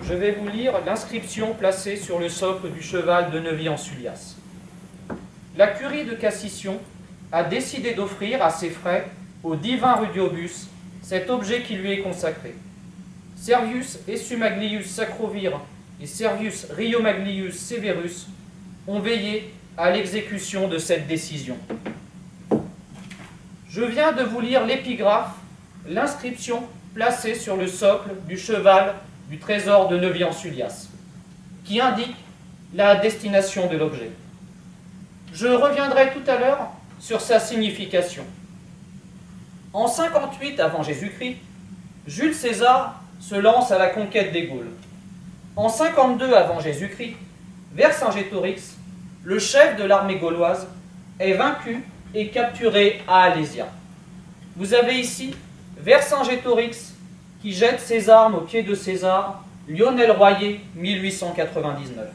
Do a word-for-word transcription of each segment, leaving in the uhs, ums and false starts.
je vais vous lire l'inscription placée sur le socle du cheval de Neuvy-en-Sullias. La curie de Cassition a décidé d'offrir à ses frais au divin Rudiobus cet objet qui lui est consacré. Servius Essumaglius Sacrovir et Servius Riomaglius Severus ont veillé à l'exécution de cette décision. Je viens de vous lire l'épigraphe, l'inscription placée sur le socle du cheval du trésor de Neuvy-en-Sullias, qui indique la destination de l'objet. Je reviendrai tout à l'heure sur sa signification. En cinquante-huit avant Jésus-Christ, Jules César se lance à la conquête des Gaules. En cinquante-deux avant Jésus-Christ, Vercingétorix, le chef de l'armée gauloise, est vaincu et capturé à Alésia. Vous avez ici Vercingétorix qui jette ses armes aux pieds de César, Lionel Royer, mille huit cent quatre-vingt-dix-neuf.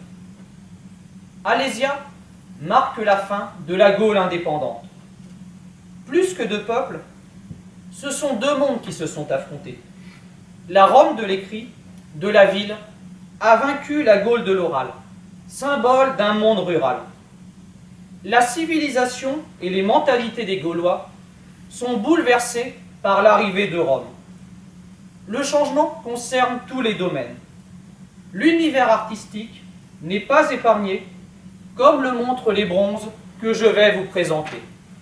Alésia marque la fin de la Gaule indépendante. Plus que deux peuples, ce sont deux mondes qui se sont affrontés. La Rome de l'écrit, de la ville, a vaincu la Gaule de l'oral, symbole d'un monde rural. La civilisation et les mentalités des Gaulois sont bouleversées par l'arrivée de Rome. Le changement concerne tous les domaines. L'univers artistique n'est pas épargné, comme le montrent les bronzes que je vais vous présenter.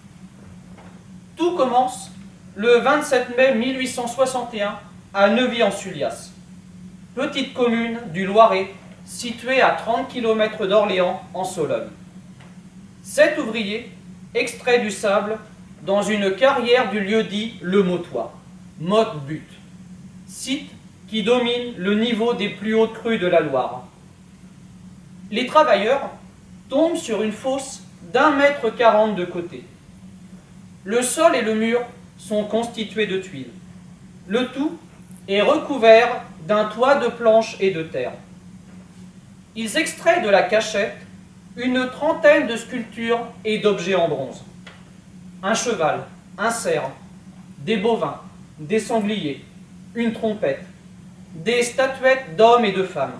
Tout commence le vingt-sept mai mille huit cent soixante et un à Neuvy-en-Sullias, petite commune du Loiret située à trente kilomètres d'Orléans en Sologne. Sept ouvriers extraient du sable dans une carrière du lieu-dit Le Mottois, Motte-But, site qui domine le niveau des plus hautes crues de la Loire. Les travailleurs tombent sur une fosse d'un mètre quarante de côté. Le sol et le mur sont constitués de tuiles. Le tout est recouvert d'un toit de planches et de terre. Ils extraient de la cachette une trentaine de sculptures et d'objets en bronze. Un cheval, un cerf, des bovins, des sangliers, une trompette, des statuettes d'hommes et de femmes.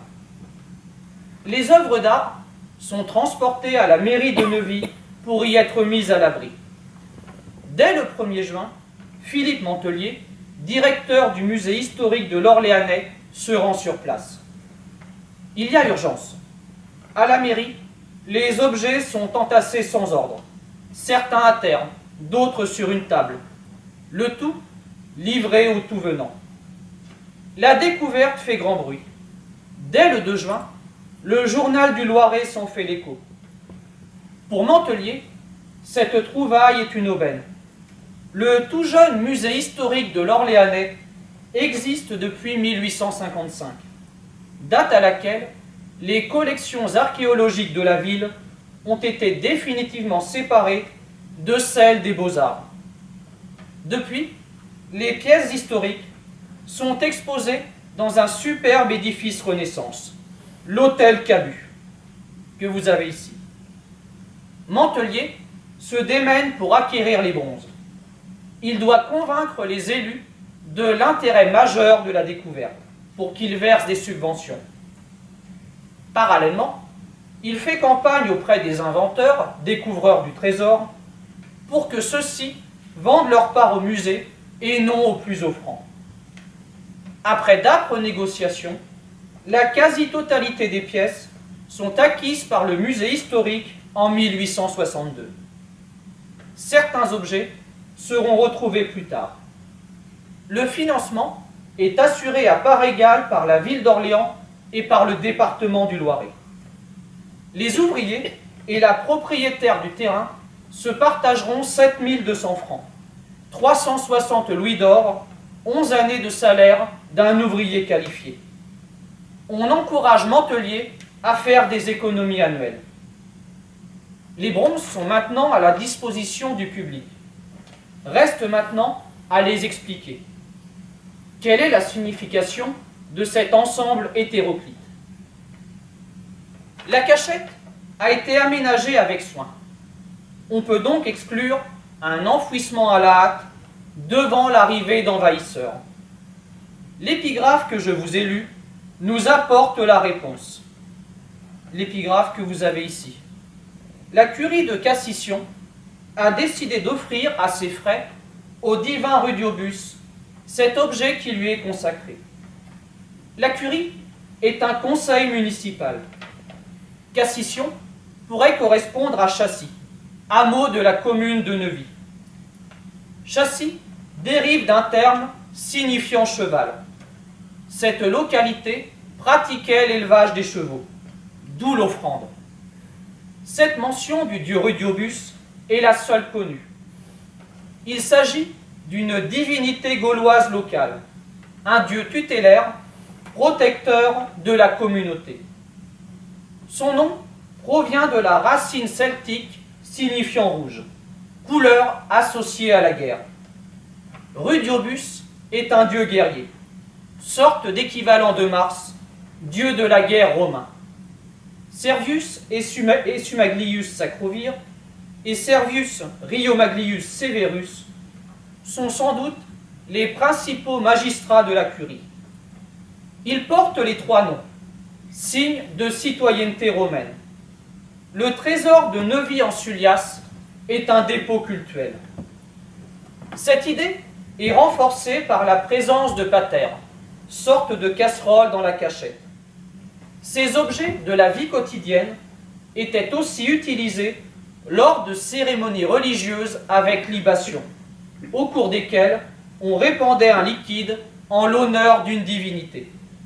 Les œuvres d'art sont transportées à la mairie de Neuvy pour y être mises à l'abri. Dès le premier juin, Philippe Mantelier, directeur du musée historique de l'Orléanais, se rend sur place. Il y a urgence. À la mairie, les objets sont entassés sans ordre, certains à terre, d'autres sur une table, le tout livré au tout venant. La découverte fait grand bruit. Dès le deux juin, le journal du Loiret s'en fait l'écho. Pour Mantelier, cette trouvaille est une aubaine. Le tout jeune musée historique de l'Orléanais existe depuis mille huit cent cinquante-cinq, date à laquelle les collections archéologiques de la ville ont été définitivement séparées de celles des beaux-arts. Depuis, les pièces historiques sont exposées dans un superbe édifice Renaissance, l'hôtel Cabu, que vous avez ici. Mantelier se démène pour acquérir les bronzes. Il doit convaincre les élus de l'intérêt majeur de la découverte pour qu'ils versent des subventions. Parallèlement, il fait campagne auprès des inventeurs, découvreurs du trésor, pour que ceux-ci vendent leur part au musée et non aux plus offrants. Après d'âpres négociations, la quasi-totalité des pièces sont acquises par le musée historique en mille huit cent soixante-deux. Certains objets seront retrouvés plus tard. Le financement est assuré à part égale par la ville d'Orléans et par le département du Loiret. Les ouvriers et la propriétaire du terrain se partageront sept mille deux cents francs, trois cent soixante louis d'or, onze années de salaire d'un ouvrier qualifié. On encourage Mantelier à faire des économies annuelles. Les bronzes sont maintenant à la disposition du public. Reste maintenant à les expliquer. Quelle est la signification de cet ensemble hétéroclite? La cachette a été aménagée avec soin. On peut donc exclure un enfouissement à la hâte devant l'arrivée d'envahisseurs. L'épigraphe que je vous ai lue nous apporte la réponse. L'épigraphe que vous avez ici. La curie de Cassition a décidé d'offrir à ses frais au divin Rudiobus cet objet qui lui est consacré. La curie est un conseil municipal. Cassition pourrait correspondre à Châssy, hameau de la commune de Neuvy. Châssy dérive d'un terme signifiant cheval. Cette localité pratiquait l'élevage des chevaux, d'où l'offrande. Cette mention du dieu Rudiobus est la seule connue. Il s'agit d'une divinité gauloise locale, un dieu tutélaire, protecteur de la communauté. Son nom provient de la racine celtique signifiant rouge, couleur associée à la guerre. Rudiobus est un dieu guerrier, sorte d'équivalent de Mars, dieu de la guerre romain. Servius et Sumaglius Sacrovir et Servius Riomaglius Severus sont sans doute les principaux magistrats de la curie. Ils portent les trois noms, signe de citoyenneté romaine. Le trésor de Neuvy-en-Sullias est un dépôt cultuel. Cette idée est renforcée par la présence de patères, sorte de casseroles dans la cachette. Ces objets de la vie quotidienne étaient aussi utilisés lors de cérémonies religieuses avec libation, au cours desquelles on répandait un liquide en l'honneur d'une divinité.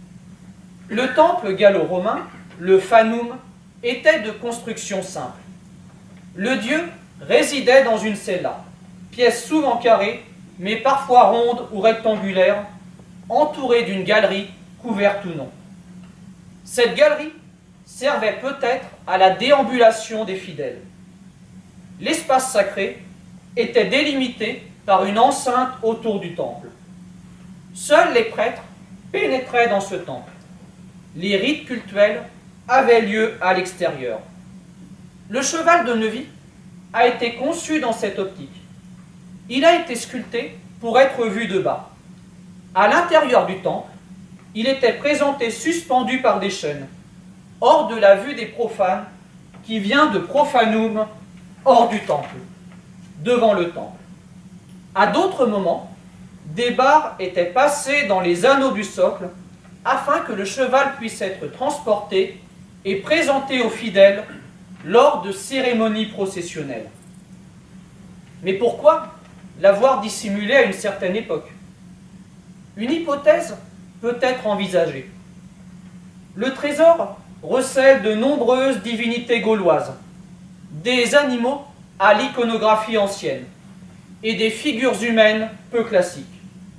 Le temple gallo-romain, le Fanum, était de construction simple. Le dieu résidait dans une cella, pièce souvent carrée, mais parfois ronde ou rectangulaire, entourée d'une galerie couverte ou non. Cette galerie servait peut-être à la déambulation des fidèles. L'espace sacré était délimité par une enceinte autour du temple. Seuls les prêtres pénétraient dans ce temple. Les rites cultuels avaient lieu à l'extérieur. Le cheval de Neuvy a été conçu dans cette optique. Il a été sculpté pour être vu de bas. À l'intérieur du temple, il était présenté suspendu par des chaînes, hors de la vue des profanes, qui vient de profanum, hors du temple, devant le temple. À d'autres moments, des barres étaient passées dans les anneaux du socle, afin que le cheval puisse être transporté et présenté aux fidèles lors de cérémonies processionnelles. Mais pourquoi l'avoir dissimulé à une certaine époque? Une hypothèse peut être envisagée. Le trésor recèle de nombreuses divinités gauloises, des animaux à l'iconographie ancienne et des figures humaines peu classiques.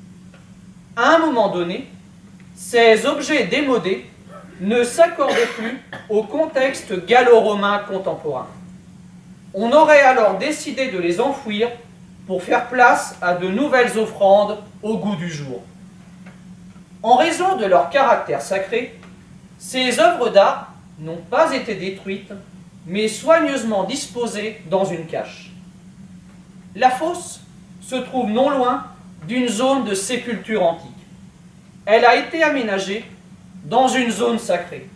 À un moment donné, ces objets démodés ne s'accordaient plus au contexte gallo-romain contemporain. On aurait alors décidé de les enfouir pour faire place à de nouvelles offrandes au goût du jour. En raison de leur caractère sacré, ces œuvres d'art n'ont pas été détruites, mais soigneusement disposées dans une cache. La fosse se trouve non loin d'une zone de sépulture antique. Elle a été aménagée dans une zone sacrée.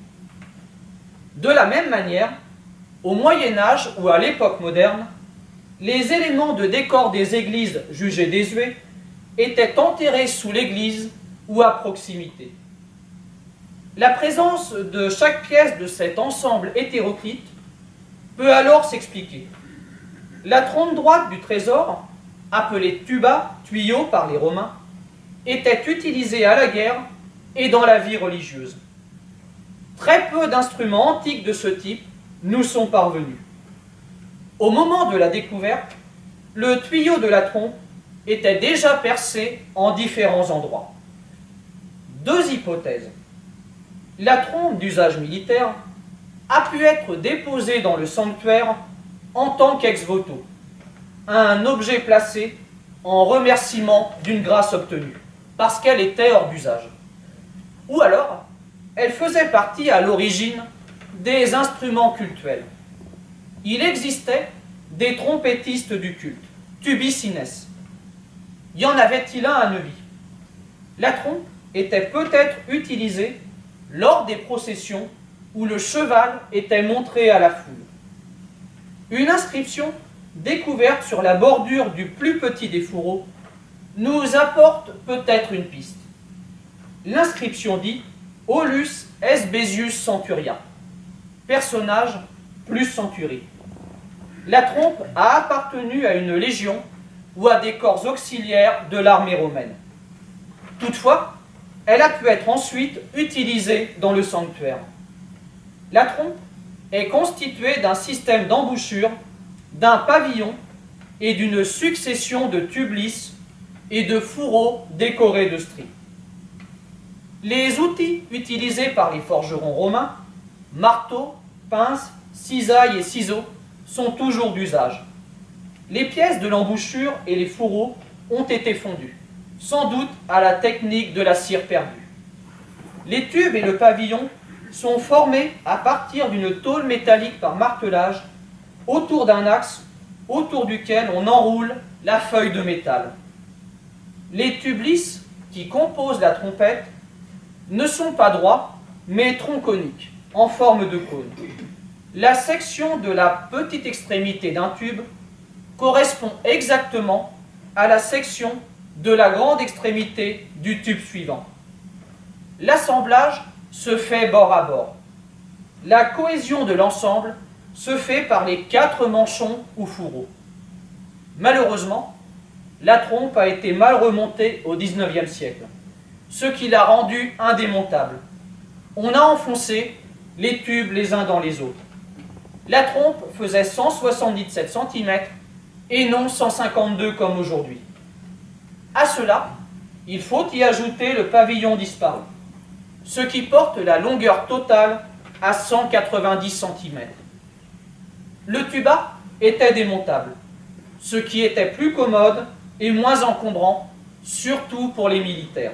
De la même manière, au Moyen Âge ou à l'époque moderne, les éléments de décor des églises jugées désuets étaient enterrés sous l'église ou à proximité. La présence de chaque pièce de cet ensemble hétéroclite peut alors s'expliquer. La trompe droite du trésor, appelée tuba, tuyau par les Romains, était utilisée à la guerre et dans la vie religieuse. Très peu d'instruments antiques de ce type nous sont parvenus. Au moment de la découverte, le tuyau de la trompe était déjà percé en différents endroits. Deux hypothèses. La trompe d'usage militaire a pu être déposée dans le sanctuaire en tant qu'ex voto, un objet placé en remerciement d'une grâce obtenue, parce qu'elle était hors d'usage. Ou alors, elle faisait partie à l'origine des instruments cultuels. Il existait des trompettistes du culte, tubicines. Y en avait-il un à Neuvy? La trompe était peut-être utilisée lors des processions où le cheval était montré à la foule. Une inscription découverte sur la bordure du plus petit des fourreaux nous apporte peut-être une piste. L'inscription dit « Aulus Hesbesius Centuria », personnage plus centurie. La trompe a appartenu à une légion ou à des corps auxiliaires de l'armée romaine. Toutefois, elle a pu être ensuite utilisée dans le sanctuaire. La trompe est constituée d'un système d'embouchure, d'un pavillon et d'une succession de tubes lisses et de fourreaux décorés de stries. Les outils utilisés par les forgerons romains, marteaux, pinces, cisailles et ciseaux, sont toujours d'usage. Les pièces de l'embouchure et les fourreaux ont été fondus, sans doute à la technique de la cire perdue. Les tubes et le pavillon sont formés à partir d'une tôle métallique par martelage autour d'un axe autour duquel on enroule la feuille de métal. Les tubes lisses qui composent la trompette ne sont pas droits, mais tronconiques, en forme de cône. La section de la petite extrémité d'un tube correspond exactement à la section de la grande extrémité du tube suivant. L'assemblage se fait bord à bord. La cohésion de l'ensemble se fait par les quatre manchons ou fourreaux. Malheureusement, la trompe a été mal remontée au dix-neuvième siècle, ce qui l'a rendue indémontable. On a enfoncé les tubes les uns dans les autres. La trompe faisait cent soixante-dix-sept centimètres et non cent cinquante-deux comme aujourd'hui. À cela, il faut y ajouter le pavillon disparu, ce qui porte la longueur totale à cent quatre-vingt-dix centimètres. Le tuba était démontable, ce qui était plus commode et moins encombrant, surtout pour les militaires.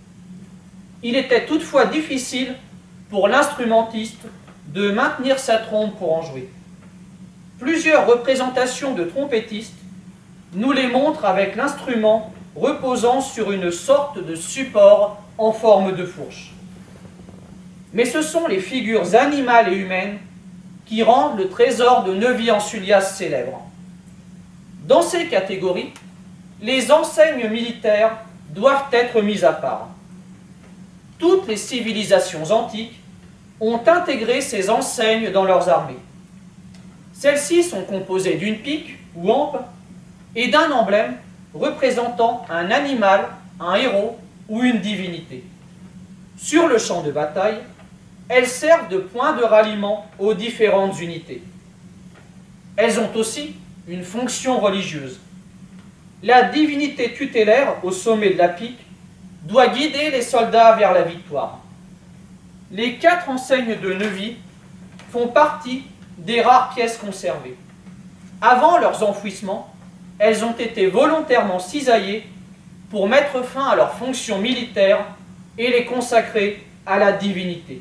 Il était toutefois difficile pour l'instrumentiste de maintenir sa trompe pour en jouer. Plusieurs représentations de trompettistes nous les montrent avec l'instrument reposant sur une sorte de support en forme de fourche. Mais ce sont les figures animales et humaines qui rendent le trésor de Neuvy-en-Sullias célèbre. Dans ces catégories, les enseignes militaires doivent être mises à part. Toutes les civilisations antiques ont intégré ces enseignes dans leurs armées. Celles-ci sont composées d'une pique ou hampe et d'un emblème représentant un animal, un héros ou une divinité. Sur le champ de bataille, elles servent de point de ralliement aux différentes unités. Elles ont aussi une fonction religieuse. La divinité tutélaire au sommet de la pique doit guider les soldats vers la victoire. Les quatre enseignes de Neuvy font partie des rares pièces conservées. Avant leurs enfouissements, elles ont été volontairement cisaillées pour mettre fin à leurs fonctions militaires et les consacrer à la divinité.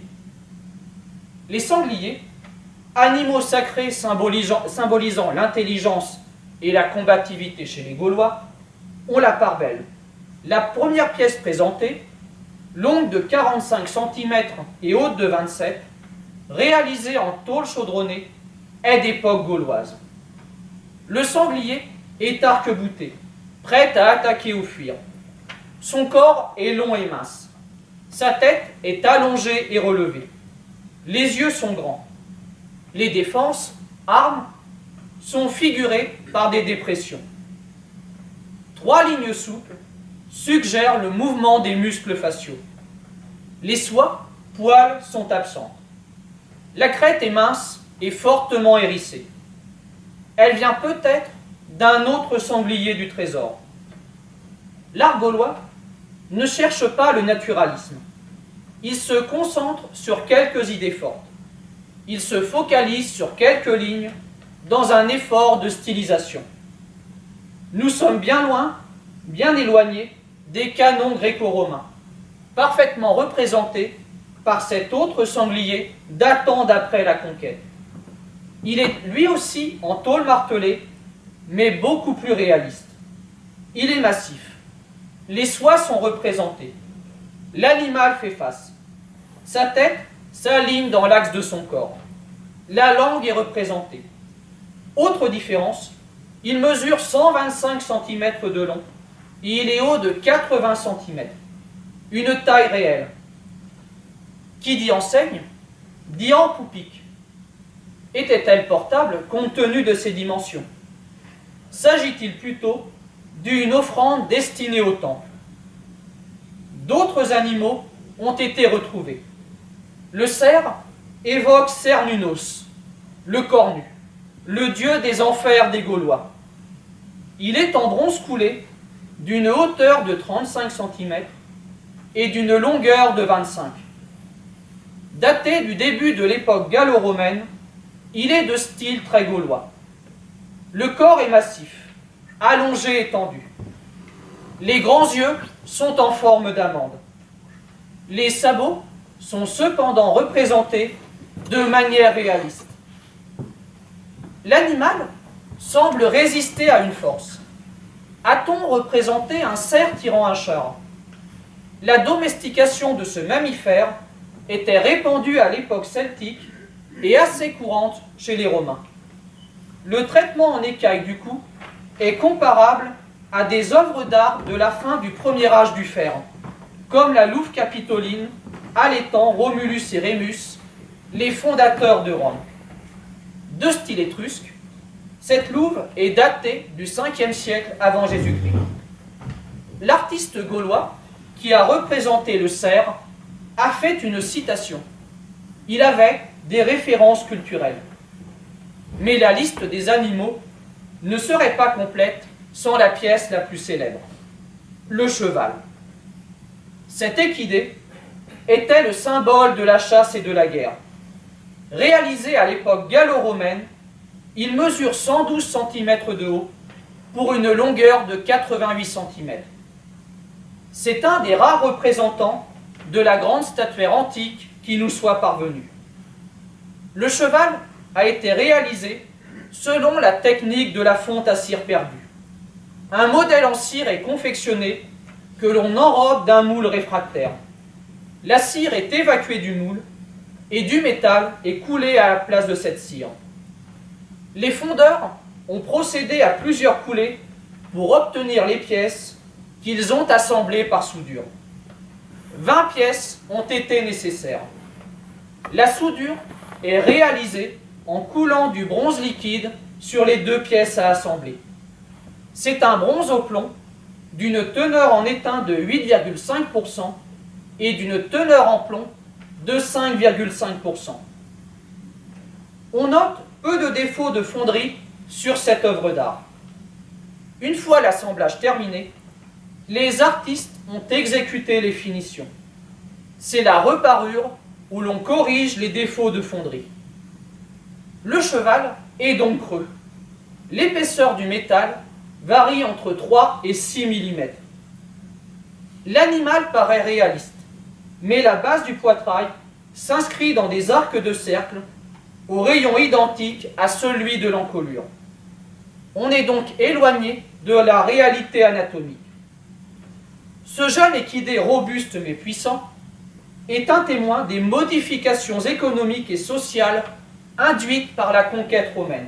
Les sangliers, animaux sacrés symbolisant, symbolisant l'intelligence et la combativité chez les Gaulois, ont la part belle. La première pièce présentée, longue de quarante-cinq centimètres et haute de vingt-sept, réalisée en tôle chaudronnée, est d'époque gauloise. Le sanglier est arc-bouté, prêt à attaquer ou fuir. Son corps est long et mince. Sa tête est allongée et relevée. Les yeux sont grands. Les défenses, armes, sont figurées par des dépressions. Trois lignes souples suggèrent le mouvement des muscles faciaux. Les soies, poils sont absentes. La crête est mince et fortement hérissée. Elle vient peut-être d'un autre sanglier du trésor. L'art gaulois ne cherche pas le naturalisme. Il se concentre sur quelques idées fortes. Il se focalise sur quelques lignes dans un effort de stylisation. Nous sommes bien loin, bien éloignés des canons gréco-romains, parfaitement représentés par cet autre sanglier datant d'après la conquête. Il est lui aussi en tôle martelée, mais beaucoup plus réaliste. Il est massif. Les soies sont représentées. L'animal fait face. Sa tête s'aligne dans l'axe de son corps. La langue est représentée. Autre différence, il mesure cent vingt-cinq centimètres de long et il est haut de quatre-vingts centimètres. Une taille réelle. Qui dit enseigne, dit ample ou pique. Était-elle portable compte tenu de ses dimensions? S'agit-il plutôt d'une offrande destinée au temple? D'autres animaux ont été retrouvés. Le cerf évoque Cernunnos, le cornu, le dieu des enfers des Gaulois. Il est en bronze coulé, d'une hauteur de trente-cinq centimètres et d'une longueur de vingt-cinq. Daté du début de l'époque gallo-romaine, il est de style très gaulois. Le corps est massif, allongé et tendu. Les grands yeux sont en forme d'amande. Les sabots sont cependant représentés de manière réaliste. L'animal semble résister à une force. A-t-on représenté un cerf tirant un char? La domestication de ce mammifère était répandue à l'époque celtique et assez courante chez les Romains. Le traitement en écaille du cou est comparable à des œuvres d'art de la fin du premier âge du fer, comme la louve capitoline allaitant Romulus et Rémus, les fondateurs de Rome. De style étrusque, cette louve est datée du cinquième siècle avant Jésus-Christ. L'artiste gaulois qui a représenté le cerf a fait une citation. Il avait des références culturelles. Mais la liste des animaux ne serait pas complète sans la pièce la plus célèbre, le cheval. Cet équidé était le symbole de la chasse et de la guerre. Réalisé à l'époque gallo-romaine, il mesure cent douze centimètres de haut pour une longueur de quatre-vingt-huit centimètres. C'est un des rares représentants de la grande statuaire antique qui nous soit parvenue. Le cheval a été réalisé selon la technique de la fonte à cire perdue. Un modèle en cire est confectionné que l'on enrobe d'un moule réfractaire. La cire est évacuée du moule et du métal est coulé à la place de cette cire. Les fondeurs ont procédé à plusieurs coulées pour obtenir les pièces qu'ils ont assemblées par soudure. vingt pièces ont été nécessaires. La soudure est réalisée en coulant du bronze liquide sur les deux pièces à assembler. C'est un bronze au plomb d'une teneur en étain de huit virgule cinq pour cent et d'une teneur en plomb de cinq virgule cinq pour cent. On note peu de défauts de fonderie sur cette œuvre d'art. Une fois l'assemblage terminé, les artistes ont exécuté les finitions. C'est la reparure où l'on corrige les défauts de fonderie. Le cheval est donc creux. L'épaisseur du métal varie entre trois et six millimètres. L'animal paraît réaliste, mais la base du poitrail s'inscrit dans des arcs de cercle au rayon identique à celui de l'encolure. On est donc éloigné de la réalité anatomique. Ce jeune équidé robuste mais puissant est un témoin des modifications économiques et sociales induites par la conquête romaine.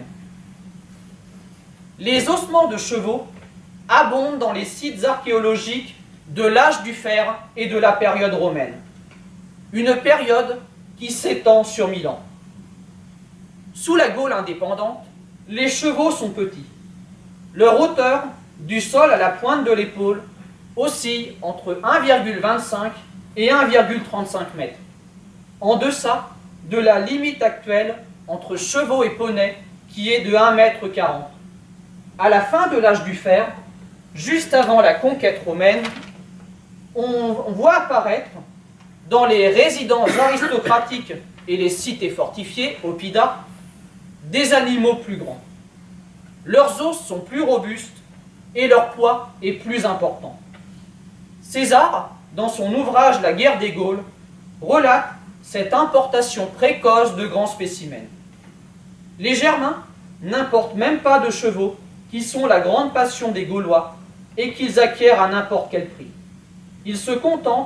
Les ossements de chevaux abondent dans les sites archéologiques de l'âge du fer et de la période romaine, une période qui s'étend sur mille ans. Sous la Gaule indépendante, les chevaux sont petits. Leur hauteur, du sol à la pointe de l'épaule, oscille entre un virgule vingt-cinq et un virgule trente-cinq mètres, en deçà de la limite actuelle entre chevaux et poneys qui est de un mètre quarante. À la fin de l'âge du fer, juste avant la conquête romaine, on, on voit apparaître dans les résidences aristocratiques et les cités fortifiées, oppida, des animaux plus grands. Leurs os sont plus robustes et leur poids est plus important. César, dans son ouvrage La guerre des Gaules, relate cette importation précoce de grands spécimens. Les Germains n'importent même pas de chevaux, qui sont la grande passion des Gaulois et qu'ils acquièrent à n'importe quel prix. Ils se contentent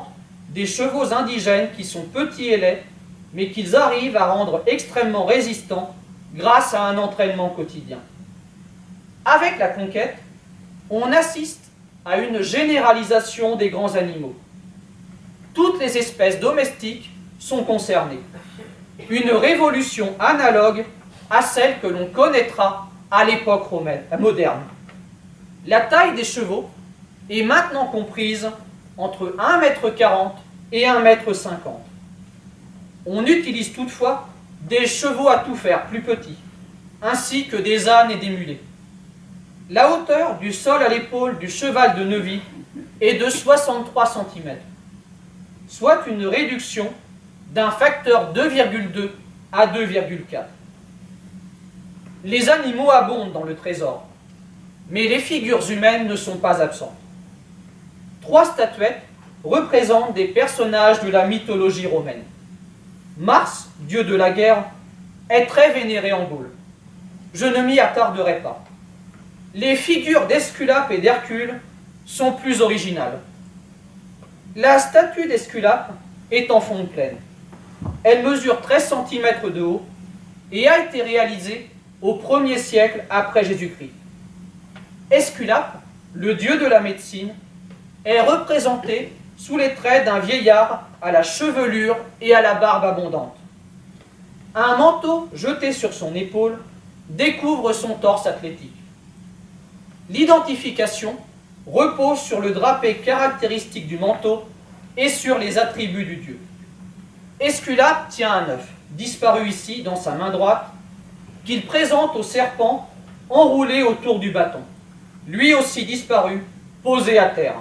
des chevaux indigènes qui sont petits et laids, mais qu'ils arrivent à rendre extrêmement résistants grâce à un entraînement quotidien. Avec la conquête, on assiste à une généralisation des grands animaux. Toutes les espèces domestiques sont concernées. Une révolution analogue à celle que l'on connaîtra à l'époque romaine, moderne. La taille des chevaux est maintenant comprise entre un mètre quarante et un mètre cinquante. On utilise toutefois des chevaux à tout faire plus petits, ainsi que des ânes et des mulets. La hauteur du sol à l'épaule du cheval de Neuvy est de soixante-trois centimètres, soit une réduction d'un facteur deux virgule deux à deux virgule quatre. Les animaux abondent dans le trésor, mais les figures humaines ne sont pas absentes. Trois statuettes représentent des personnages de la mythologie romaine. Mars, dieu de la guerre, est très vénéré en Gaule. Je ne m'y attarderai pas. Les figures d'Esculape et d'Hercule sont plus originales. La statue d'Esculape est en fonte pleine. Elle mesure treize centimètres de haut et a été réalisée au premier siècle après Jésus-Christ. Esculape, le dieu de la médecine, est représenté sous les traits d'un vieillard à la chevelure et à la barbe abondante. Un manteau jeté sur son épaule découvre son torse athlétique. L'identification repose sur le drapé caractéristique du manteau et sur les attributs du dieu. Esculape tient un œuf, disparu ici dans sa main droite, qu'il présente au serpent enroulé autour du bâton, lui aussi disparu, posé à terre.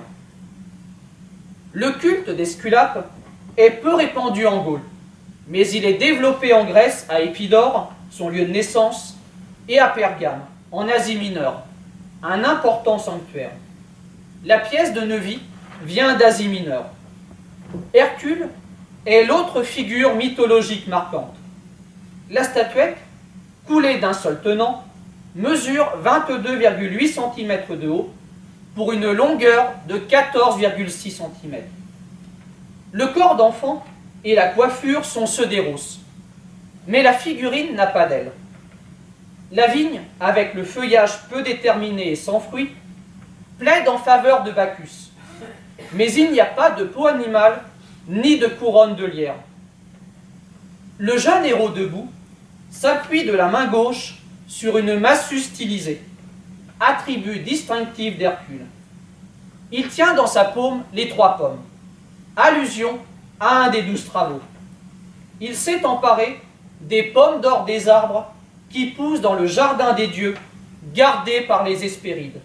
Le culte d'Esculape est peu répandu en Gaule, mais il est développé en Grèce à Épidore, son lieu de naissance, et à Pergame, en Asie mineure, un important sanctuaire. La pièce de Neuvy vient d'Asie mineure. Hercule est l'autre figure mythologique marquante. La statuette, coulée d'un seul tenant, mesure vingt-deux virgule huit centimètres de haut pour une longueur de quatorze virgule six centimètres. Le corps d'enfant et la coiffure sont ceux d'Héros, mais la figurine n'a pas d'aile. La vigne, avec le feuillage peu déterminé et sans fruits, plaide en faveur de Bacchus, mais il n'y a pas de peau animale ni de couronne de lierre. Le jeune héros debout s'appuie de la main gauche sur une massue stylisée, attribut distinctif d'Hercule. Il tient dans sa paume les trois pommes, allusion à un des douze travaux. Il s'est emparé des pommes d'or des arbres qui poussent dans le jardin des dieux, gardé par les Hespérides.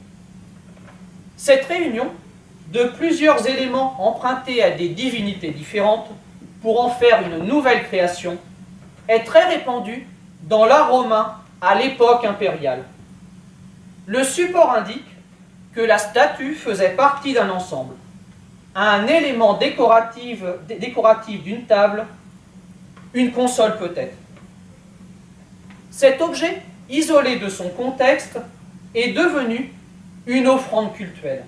Cette réunion de plusieurs éléments empruntés à des divinités différentes pour en faire une nouvelle création est très répandue dans l'art romain à l'époque impériale. Le support indique que la statue faisait partie d'un ensemble, un élément décoratif, décoratif d'une table, une console peut-être. Cet objet, isolé de son contexte, est devenu une offrande cultuelle.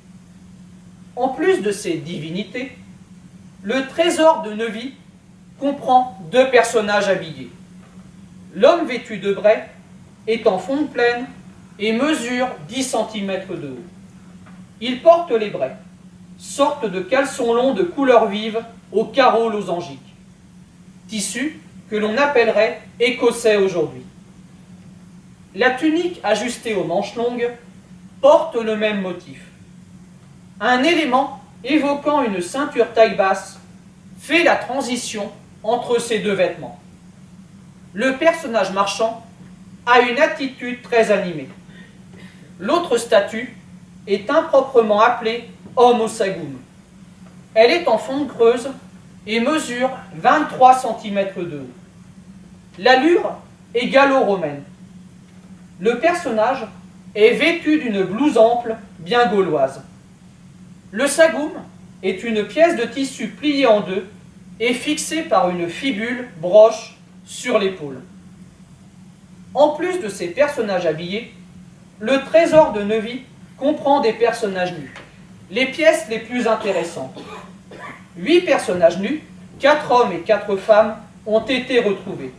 En plus de ces divinités, le trésor de Neuvy comprend deux personnages habillés. L'homme vêtu de bray est en fonte pleine et mesure dix centimètres de haut. Il porte les braies, sorte de caleçon long de couleur vive aux carreaux losangiques, tissu que l'on appellerait écossais aujourd'hui. La tunique ajustée aux manches longues porte le même motif. Un élément évoquant une ceinture taille basse fait la transition entre ces deux vêtements. Le personnage marchand a une attitude très animée. L'autre statue est improprement appelée Homo sagum. Elle est en fonte creuse et mesure vingt-trois centimètres de haut. L'allure est gallo-romaine. Le personnage est vêtu d'une blouse ample, bien gauloise. Le sagum est une pièce de tissu pliée en deux et fixée par une fibule, broche, sur l'épaule. En plus de ces personnages habillés, le trésor de Neuvy comprend des personnages nus, les pièces les plus intéressantes. huit personnages nus, quatre hommes et quatre femmes, ont été retrouvés.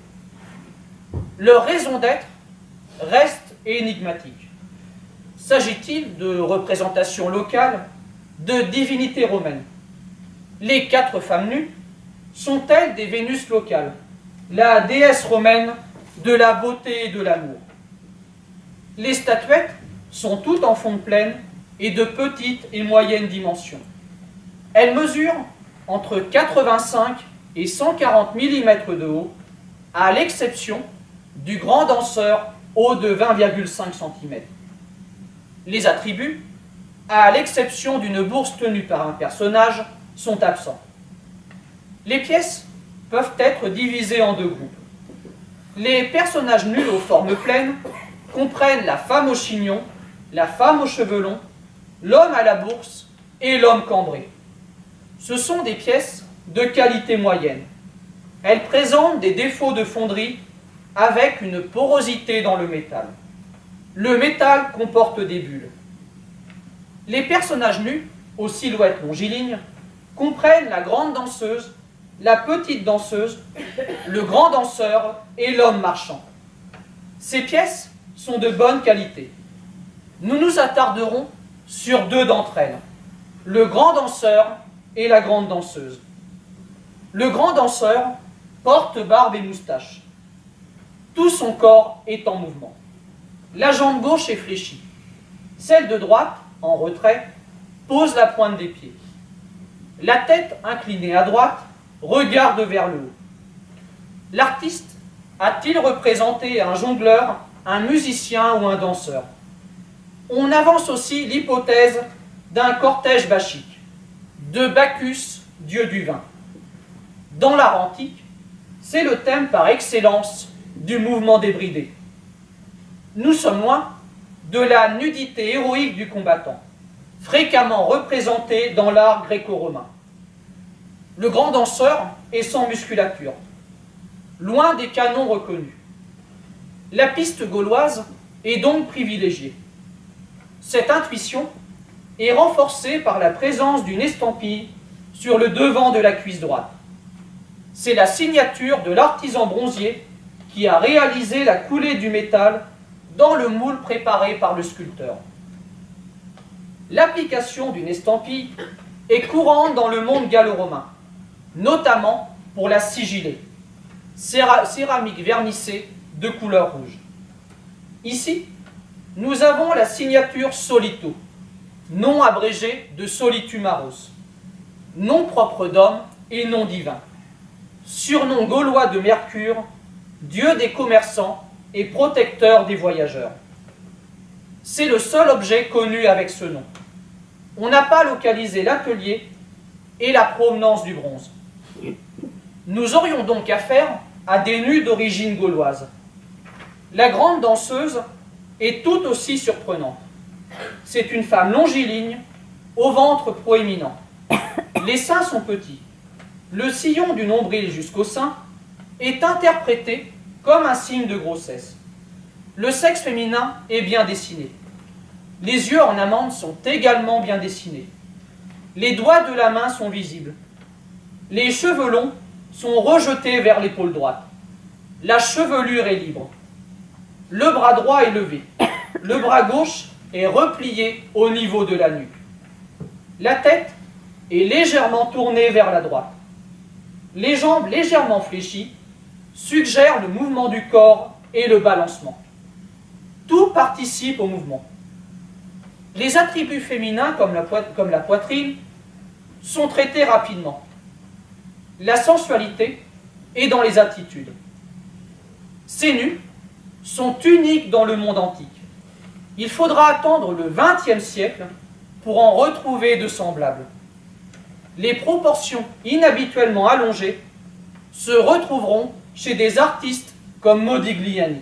Leur raison d'être reste énigmatique. S'agit-il de représentations locales, de divinités romaines? Les quatre femmes nues sont-elles des Vénus locales, la déesse romaine de la beauté et de l'amour? Les statuettes sont toutes en fonte pleine et de petites et moyennes dimensions. Elles mesurent entre quatre-vingt-cinq et cent quarante millimètres de haut, à l'exception du grand danseur haut de vingt virgule cinq centimètres. Les attributs, à l'exception d'une bourse tenue par un personnage, sont absents. Les pièces peuvent être divisées en deux groupes. Les personnages nus aux formes pleines comprennent la femme au chignon, la femme aux cheveux longs, l'homme à la bourse et l'homme cambré. Ce sont des pièces de qualité moyenne. Elles présentent des défauts de fonderie avec une porosité dans le métal. Le métal comporte des bulles. Les personnages nus, aux silhouettes longilignes, comprennent la grande danseuse, la petite danseuse, le grand danseur et l'homme marchand. Ces pièces sont de bonne qualité. Nous nous attarderons sur deux d'entre elles, le grand danseur et la grande danseuse. Le grand danseur porte barbe et moustache. Tout son corps est en mouvement. La jambe gauche est fléchie. Celle de droite, en retrait, pose la pointe des pieds. La tête inclinée à droite regarde vers le haut. L'artiste a-t-il représenté un jongleur, un musicien ou un danseur? On avance aussi l'hypothèse d'un cortège bachique, de Bacchus, dieu du vin. Dans l'art antique, c'est le thème par excellence du mouvement débridé. Nous sommes loin de la nudité héroïque du combattant, fréquemment représentée dans l'art gréco-romain. Le grand danseur est sans musculature, loin des canons reconnus. La piste gauloise est donc privilégiée. Cette intuition est renforcée par la présence d'une estampille sur le devant de la cuisse droite. C'est la signature de l'artisan bronzier qui a réalisé la coulée du métal dans le moule préparé par le sculpteur. L'application d'une estampille est courante dans le monde gallo-romain, notamment pour la sigillée, céramique vernissée de couleur rouge. Ici, nous avons la signature Solito, nom abrégé de Solitumaros, nom propre d'homme et nom divin, surnom gaulois de Mercure, dieu des commerçants et protecteur des voyageurs. C'est le seul objet connu avec ce nom. On n'a pas localisé l'atelier et la provenance du bronze. Nous aurions donc affaire à des nus d'origine gauloise. La grande danseuse est tout aussi surprenante. C'est une femme longiligne, au ventre proéminent. Les seins sont petits. Le sillon du nombril jusqu'au sein est interprété comme un signe de grossesse. Le sexe féminin est bien dessiné. Les yeux en amande sont également bien dessinés. Les doigts de la main sont visibles. Les cheveux longs sont rejetés vers l'épaule droite. La chevelure est libre. Le bras droit est levé. Le bras gauche est replié au niveau de la nuque. La tête est légèrement tournée vers la droite. Les jambes légèrement fléchies suggèrent le mouvement du corps et le balancement. Tout participe au mouvement. Les attributs féminins, comme la, comme la poitrine, sont traités rapidement. La sensualité est dans les attitudes. Ces nus sont uniques dans le monde antique. Il faudra attendre le vingtième siècle pour en retrouver de semblables. Les proportions inhabituellement allongées se retrouveront chez des artistes comme Modigliani.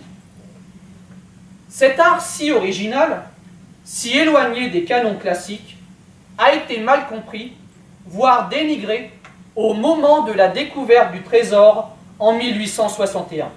Cet art si original, si éloigné des canons classiques, a été mal compris, voire dénigré, au moment de la découverte du trésor en mille huit cent soixante et un.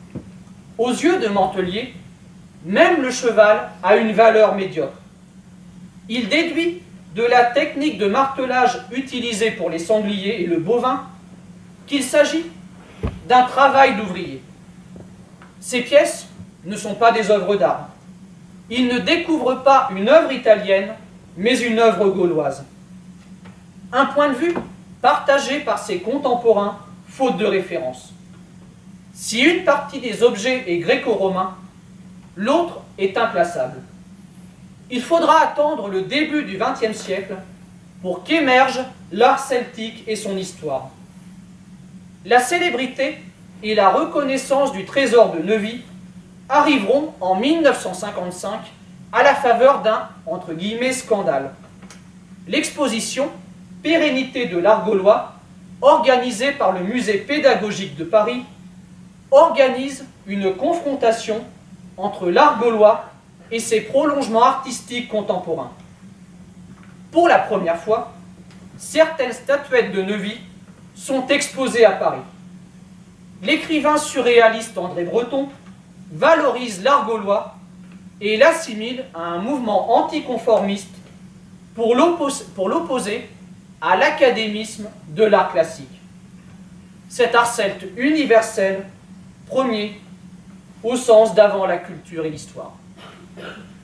Aux yeux de Mantelier, même le cheval a une valeur médiocre. Il déduit de la technique de martelage utilisée pour les sangliers et le bovin qu'il s'agit d'un travail d'ouvrier. Ces pièces ne sont pas des œuvres d'art. Il ne découvre pas une œuvre italienne, mais une œuvre gauloise. Un point de vue partagé par ses contemporains, faute de référence. Si une partie des objets est gréco-romain, l'autre est inclassable. Il faudra attendre le début du vingtième siècle pour qu'émerge l'art celtique et son histoire. La célébrité et la reconnaissance du trésor de Neuvy arriveront en mille neuf cent cinquante-cinq à la faveur d'un, entre guillemets, scandale. L'exposition « Pérennité de l'art gaulois » organisée par le Musée pédagogique de Paris organise une confrontation entre l'art gaulois et ses prolongements artistiques contemporains. Pour la première fois, certaines statuettes de Neuvy sont exposées à Paris. L'écrivain surréaliste André Breton valorise l'art gaulois et l'assimile à un mouvement anticonformiste pour l'opposer à l'académisme de l'art classique. Cet art celte universel, premier, au sens d'avant la culture et l'histoire.